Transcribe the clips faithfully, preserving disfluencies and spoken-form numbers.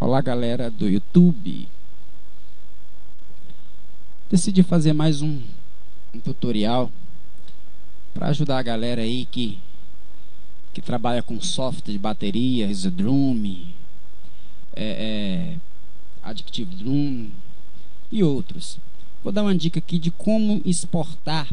Olá, galera do YouTube. Decidi fazer mais um, um tutorial para ajudar a galera aí que que trabalha com software de bateria, EasyDrum, é, é, Addictive Drum e outros. Vou dar uma dica aqui de como exportar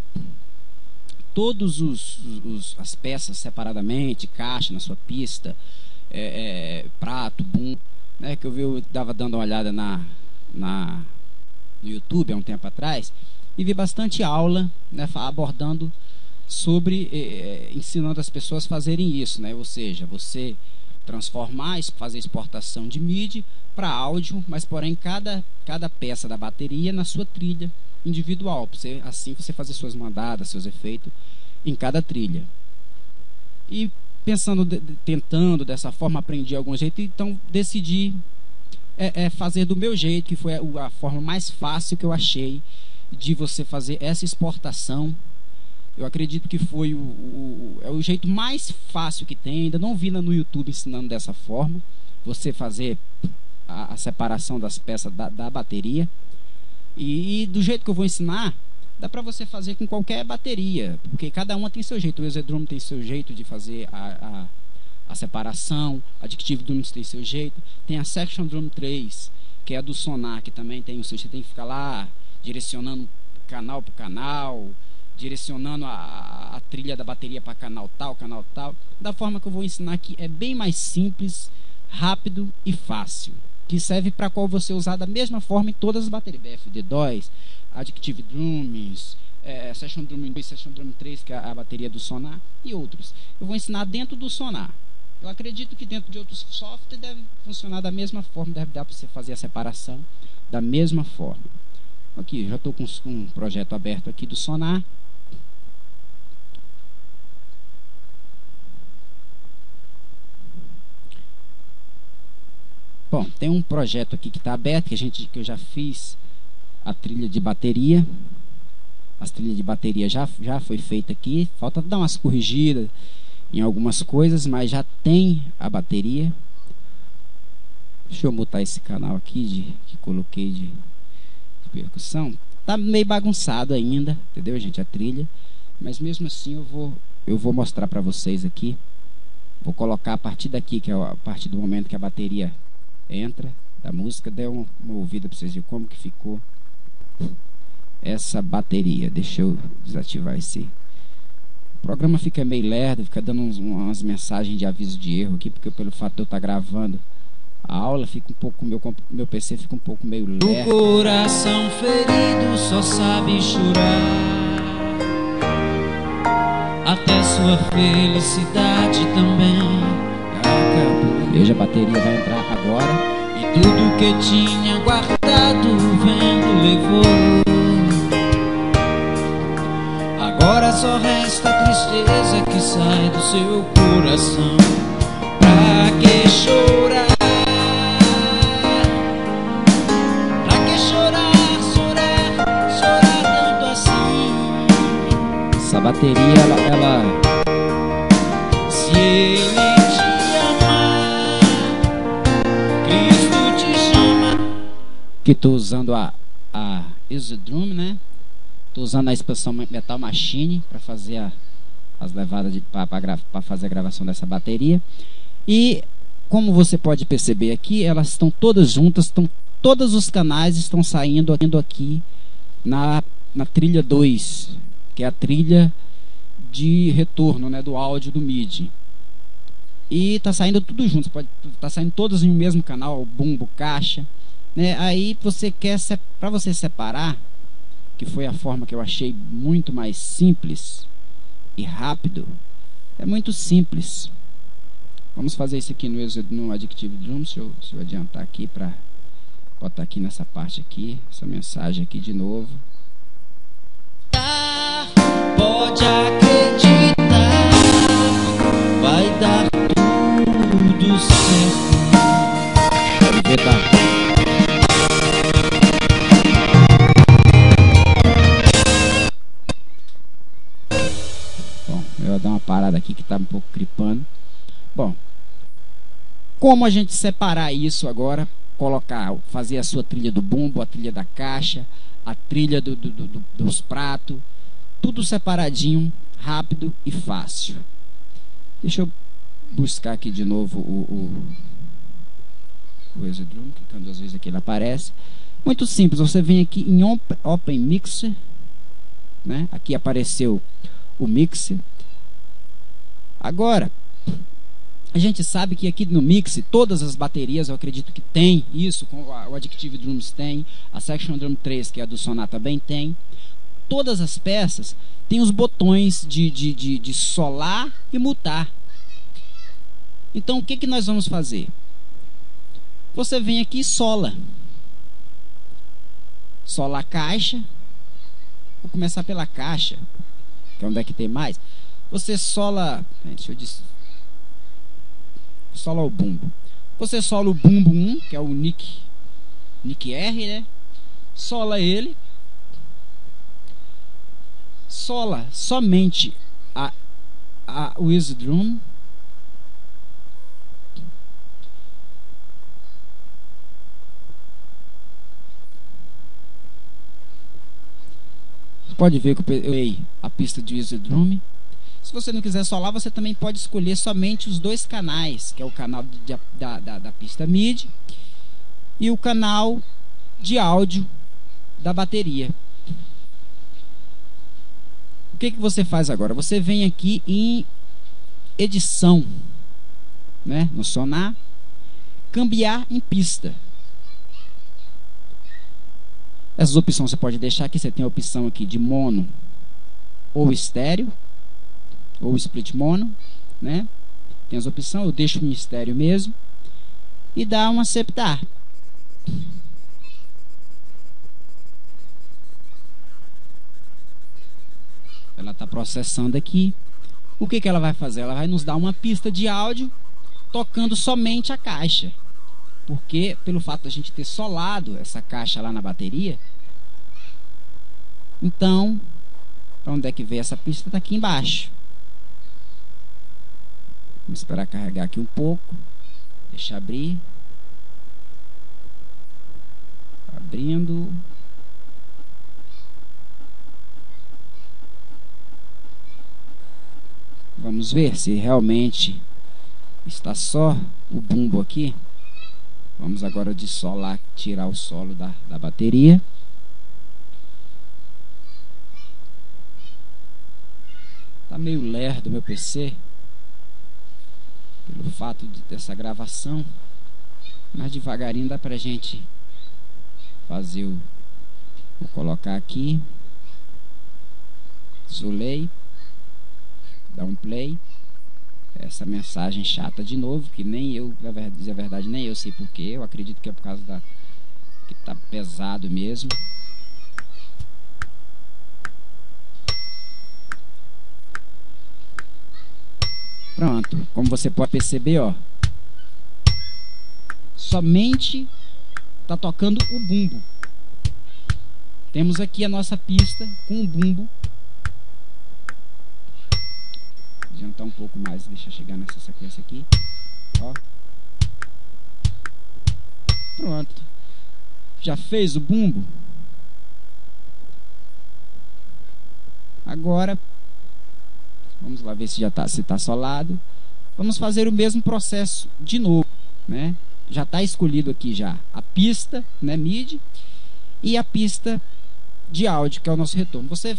todos os, os as peças separadamente, caixa na sua pista, é, é, prato, boom, né, que eu vi, eu estava dando uma olhada na, na no YouTube há um tempo atrás e vi bastante aula, né, abordando sobre eh, ensinando as pessoas a fazerem isso, né? Ou seja, você transformar, fazer exportação de MIDI para áudio, mas porém cada, cada peça da bateria na sua trilha individual, pra você, assim você fazer suas mandadas, seus efeitos em cada trilha. E pensando, de, tentando dessa forma, aprendi algum jeito, então decidi é, é, fazer do meu jeito, que foi a, a forma mais fácil que eu achei de você fazer essa exportação. Eu acredito que foi o, o, é o jeito mais fácil que tem. Ainda não vi no YouTube ensinando dessa forma, você fazer a, a separação das peças da, da bateria. E, e do jeito que eu vou ensinar, dá para você fazer com qualquer bateria, porque cada uma tem seu jeito. O EasyDrum tem seu jeito de fazer a, a, a separação, a Addictive Drum tem seu jeito, tem a Section Drum três, que é a do Sonar, que também tem o seu. Você tem que ficar lá direcionando canal por canal, direcionando a, a trilha da bateria para canal tal, canal tal. Da forma que eu vou ensinar aqui, é bem mais simples, rápido e fácil, que serve para qual você usar da mesma forma em todas as baterias, B F D dois, Addictive Drums, é, Session Drum dois, Session Drum três, que é a bateria do Sonar, e outros. Eu vou ensinar dentro do Sonar. Eu acredito que dentro de outros softwares deve funcionar da mesma forma, deve dar para você fazer a separação da mesma forma. Aqui, já estou com um projeto aberto aqui do Sonar. Bom, tem um projeto aqui que está aberto, que, a gente, que eu já fiz a trilha de bateria. As trilhas de bateria já, já foi feita aqui. Falta dar umas corrigidas em algumas coisas, mas já tem a bateria. Deixa eu botar esse canal aqui de, que coloquei de, de percussão. Tá meio bagunçado ainda, entendeu, gente, a trilha. Mas mesmo assim eu vou, eu vou mostrar para vocês aqui. Vou colocar a partir daqui, que é a partir do momento que a bateria entra da música. Dê uma, uma ouvida para vocês verem como que ficou essa bateria. Deixa eu desativar esse. O programa fica meio lerdo, fica dando uns, umas mensagens de aviso de erro aqui, porque pelo fato de eu estar gravando a aula, fica um pouco, meu, meu P C fica um pouco meio lerdo. O coração ferido só sabe chorar, até sua felicidade também acabou. Veja, a bateria vai entrar agora. E tudo que tinha guardado o vento levou. Agora só resta a tristeza que sai do seu coração. Pra que chorar? Pra que chorar, chorar, chorar tanto assim? Essa bateria, ela, ela... Se ele que estou usando a, a EasyDrum, né? Estou usando a expansão Metal Machine para fazer a, as levadas para fazer a gravação dessa bateria. E como você pode perceber aqui, elas estão todas juntas, estão, todos os canais estão saindo aqui na, na trilha dois, que é a trilha de retorno, né, do áudio do MIDI. E tá saindo tudo junto, pode tá saindo todos em um mesmo canal, bumbo, caixa. Né, aí você quer, para você separar, que foi a forma que eu achei muito mais simples e rápido, é muito simples. Vamos fazer isso aqui no, no Addictive Drum. Deixa eu, deixa eu adiantar aqui para botar aqui nessa parte aqui, essa mensagem aqui de novo. Pode acreditar, vai dar tudo certo. Pode ver, tá? Bom, eu vou dar uma parada aqui que tá um pouco gripando. Bom, Como a gente separar isso agora, colocar, fazer a sua trilha do bumbo, a trilha da caixa, a trilha do, do, do, dos pratos, tudo separadinho, rápido e fácil. Deixa eu buscar aqui de novo o, o, o EasyDrum, clicando duas vezes aqui ele aparece. Muito simples, você vem aqui em Open, open Mixer, né? Aqui apareceu o Mixer. Agora, a gente sabe que aqui no Mixer, todas as baterias, eu acredito que tem isso, o Addictive Drums tem, a Section Drum três, que é a do Sonar, também tem. Todas as peças têm os botões de, de, de, de solar e mutar. Então, o que, que nós vamos fazer? Você vem aqui e sola. Sola a caixa. Vou começar pela caixa, que é onde é que tem mais. Você sola... Deixa eu dizer... Sola o bumbo. Você sola o bumbo um, que é o Nick, Nick R, né? Sola ele. Sola somente a, a, o EasyDrum. Você pode ver que eu peguei a pista de EasyDrum. Se você não quiser solar, você também pode escolher somente os dois canais, que é o canal de, da, da, da pista MIDI e o canal de áudio da bateria. O que, que você faz agora? Você vem aqui em edição, né, no Sonar, cambiar em pista. Essas opções você pode deixar aqui. Você tem a opção aqui de mono ou estéreo, ou split mono, né? Tem as opções, eu deixo em estéreo mesmo e dá um aceptar. Ela está processando aqui. O que que ela vai fazer? Ela vai nos dar uma pista de áudio tocando somente a caixa, porque pelo fato da gente ter solado essa caixa lá na bateria, então, para onde é que veio essa pista? Está aqui embaixo. Vamos esperar carregar aqui um pouco. Deixa abrir. Abrindo. Vamos ver se realmente está só o bumbo aqui. Vamos agora de solar, tirar o solo da, da bateria. Tá meio lerdo meu P C pelo fato de dessa gravação, mas devagarinho dá pra gente fazer o... Vou colocar aqui, isolei, dá um play. Essa mensagem chata de novo, que nem eu, na verdade, dizer a verdade, nem eu sei porquê. Eu acredito que é por causa da que tá pesado mesmo. Pronto, como você pode perceber, ó, somente tá tocando o bumbo. Temos aqui a nossa pista com o bumbo. Adiantar um pouco mais, deixa eu chegar nessa sequência aqui, ó. Pronto, já fez o bumbo. Agora vamos lá ver se já tá, se tá solado. Vamos fazer o mesmo processo de novo, né? Já está escolhido aqui já a pista, né, MIDI, e a pista de áudio, que é o nosso retorno. Você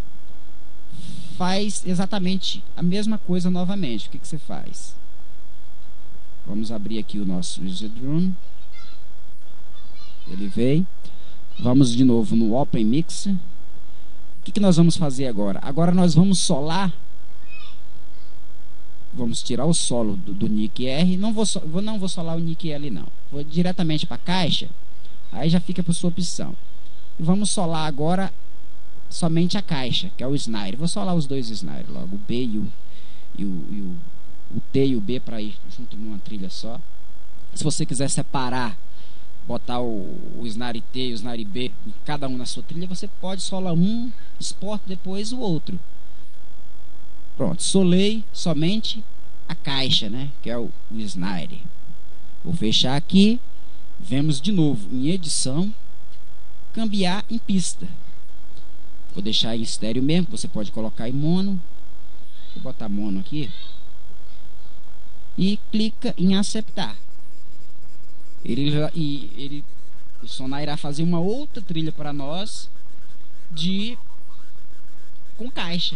faz exatamente a mesma coisa novamente. O que, que você faz? Vamos abrir aqui o nosso EasyDrum. Ele veio. Vamos de novo no Open Mixer. O que, que nós vamos fazer agora? Agora nós vamos solar. Vamos tirar o solo do, do Nick R. Não vou, vou, não vou solar o Nick L não. Vou diretamente para a caixa. Aí já fica por sua opção. E vamos solar agora somente a caixa, que é o snare. Vou solar os dois snare logo, o B e o, e o, e o, o T e o B, para ir junto numa trilha só. Se você quiser separar, botar o, o snare T e o snare B, cada um na sua trilha, você pode solar um, exporta depois o outro. Pronto, solei somente a caixa, né, que é o, o snare. Vou fechar aqui. Vemos de novo em edição, cambiar em pista. Vou deixar em estéreo mesmo, você pode colocar em mono. Vou botar mono aqui. E clica em aceitar. Ele, e, ele, o Sonar irá fazer uma outra trilha para nós de com caixa.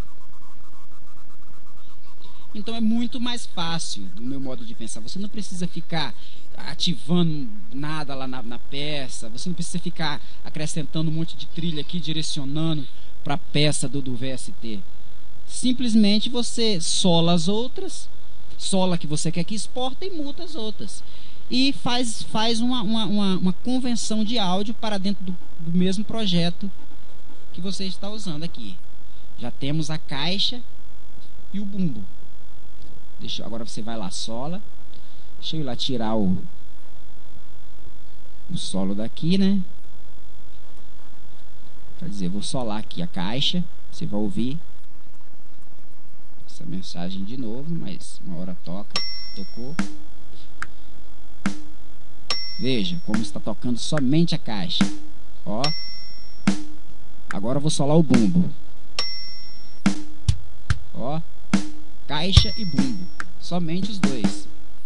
Então é muito mais fácil, do meu modo de pensar. Você não precisa ficar ativando nada lá na, na peça. Você não precisa ficar acrescentando um monte de trilha aqui, direcionando para a peça do, do V S T. Simplesmente você sola as outras, sola que você quer que exporta e muta as outras. E faz, faz uma, uma, uma, uma convenção de áudio para dentro do, do mesmo projeto que você está usando aqui. Já temos a caixa e o bumbo. Deixa, agora você vai lá, sola. Deixa eu ir lá tirar o, o solo daqui, né? Quer dizer, vou solar aqui a caixa. Você vai ouvir essa mensagem de novo, mas uma hora toca. Tocou. Veja como está tocando somente a caixa. Ó. Agora eu vou solar o bumbo. Ó. Caixa e bumbo. Somente os dois.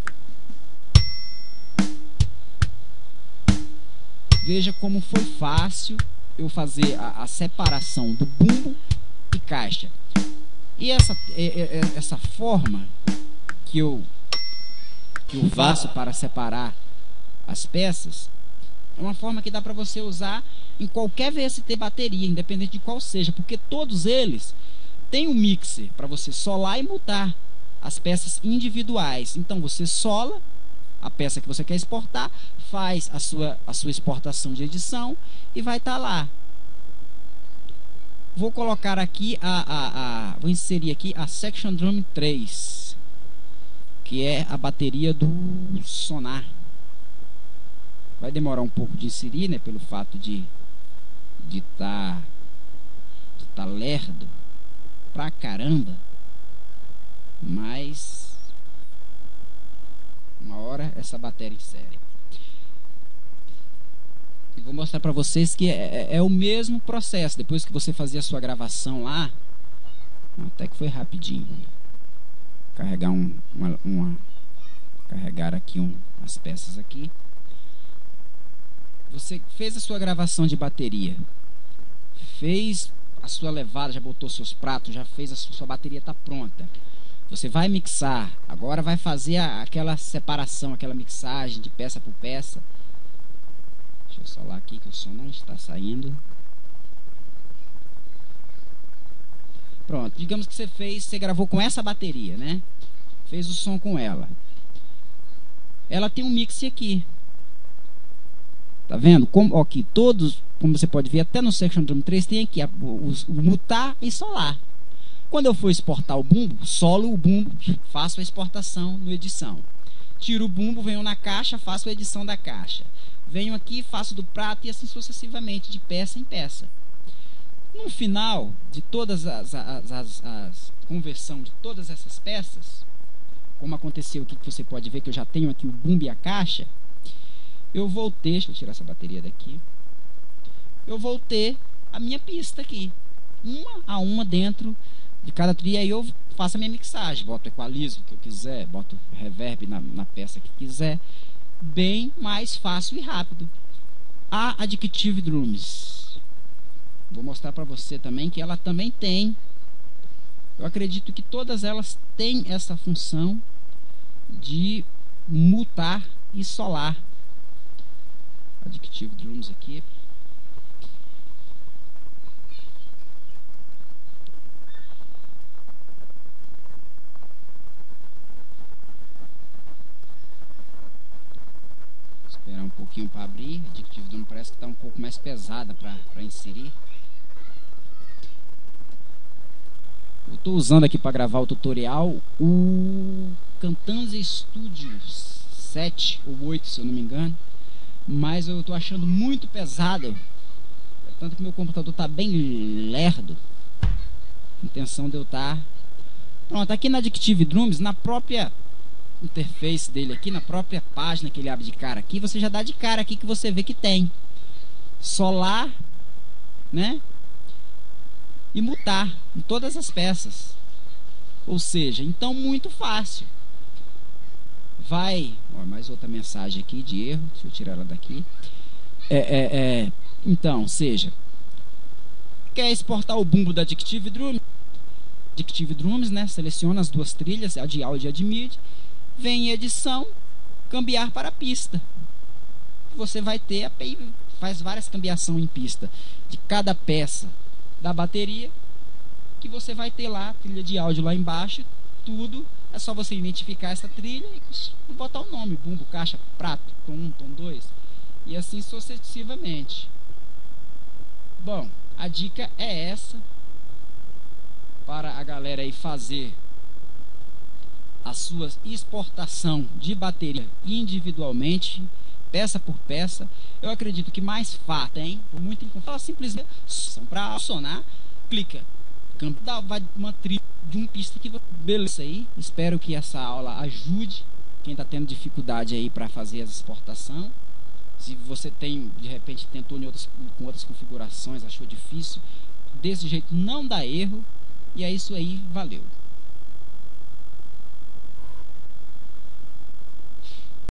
Veja como foi fácil eu fazer a, a separação do bumbo e caixa. E essa, é, é, essa forma que eu, que eu faço para separar as peças é uma forma que dá para você usar em qualquer V S T bateria, independente de qual seja, porque todos eles têm um mixer para você solar e mutar as peças individuais. Então você sola a peça que você quer exportar, faz a sua, a sua exportação de edição e vai estar lá. Vou colocar aqui a, a, a vou inserir aqui a Section Drum três, que é a bateria do Sonar. Vai demorar um pouco de inserir, né, pelo fato de de tá de tá lerdo pra caramba, mas uma hora essa bateria insere. E vou mostrar pra vocês que é, é, é o mesmo processo. Depois que você fazia a sua gravação lá, até que foi rapidinho. Carregar um, uma, uma carregar aqui um, as peças aqui. Você fez a sua gravação de bateria, fez a sua levada, já botou seus pratos, já fez a sua, sua bateria está pronta. Você vai mixar, agora vai fazer a, aquela separação, aquela mixagem de peça por peça. Deixa eu solar aqui que o som não está saindo. Pronto, digamos que você fez, você gravou com essa bateria, né? Fez o som com ela. Ela tem um mix aqui. Tá vendo? Como aqui todos, como você pode ver, até no Section Drum três tem aqui a, o, o mutar e solar. Quando eu for exportar o bumbo, solo o bumbo, faço a exportação no edição. Tiro o bumbo, venho na caixa, faço a edição da caixa. Venho aqui, faço do prato e assim sucessivamente, de peça em peça. No final de todas as, as, as, as conversão de todas essas peças, como aconteceu aqui, que você pode ver que eu já tenho aqui o bumbo e a caixa, eu vou ter, deixa eu tirar essa bateria daqui, eu vou ter a minha pista aqui, uma a uma dentro de cada trilha. Aí eu faço a minha mixagem, boto equalizo que eu quiser, boto reverb na, na peça que quiser, bem mais fácil e rápido. A Addictive Drums, vou mostrar para você também que ela também tem, eu acredito que todas elas têm essa função de mutar e solar. Addictive Drums aqui. Esperar um pouquinho para abrir. Addictive Drum parece que está um pouco mais pesada para inserir. Eu estou usando aqui para gravar o tutorial o Camtasia Studio sete ou oito, se eu não me engano. Mas eu estou achando muito pesado, tanto que meu computador está bem lerdo. Intenção de eu estar pronto aqui na Addictive Drums, na própria interface dele aqui, na própria página que ele abre de cara aqui, você já dá de cara aqui que você vê que tem solar, né? E mutar em todas as peças. Ou seja, então muito fácil. Vai, ó, mais outra mensagem aqui de erro, deixa eu tirar ela daqui. É, é, é, então, seja, quer exportar o bumbo da Addictive Drums, Addictive Drums, né? Seleciona as duas trilhas, a de áudio e a de midi, vem em edição, cambiar para pista. Você vai ter, a, faz várias cambiações em pista de cada peça da bateria, que você vai ter lá a trilha de áudio lá embaixo, tudo. É só você identificar essa trilha e botar o nome, bumbo, caixa, prato, tom um, tom dois, e assim sucessivamente. Bom, a dica é essa para a galera aí fazer a sua exportação de bateria individualmente, peça por peça. Eu acredito que mais fácil, hein? Muito inconfortável, simplesmente para acionar, clica, dá uma trilha de um pista que beleza aí. Espero que essa aula ajude quem está tendo dificuldade aí para fazer a exportação. Se você tem, de repente tentou em outras, com outras configurações, achou difícil, desse jeito não dá erro. E é isso aí, valeu.